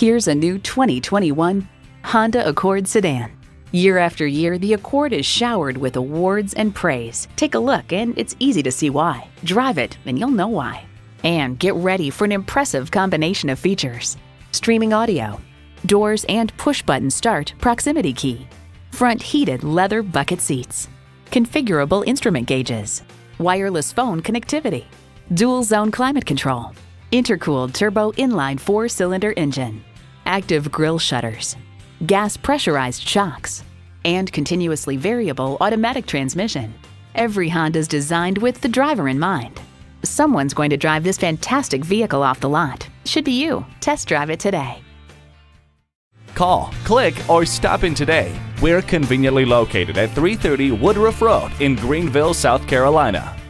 Here's a new 2021 Honda Accord sedan. Year after year, the Accord is showered with awards and praise. Take a look and it's easy to see why. Drive it and you'll know why. And get ready for an impressive combination of features: streaming audio, doors and push-button start proximity key, front heated leather bucket seats, configurable instrument gauges, wireless phone connectivity, dual zone climate control, intercooled turbo inline 4-cylinder engine, active grille shutters, gas pressurized shocks, and continuously variable automatic transmission. Every Honda is designed with the driver in mind. Someone's going to drive this fantastic vehicle off the lot. Should be you. Test drive it today. Call, click, or stop in today. We're conveniently located at 330 Woodruff Road in Greenville, South Carolina.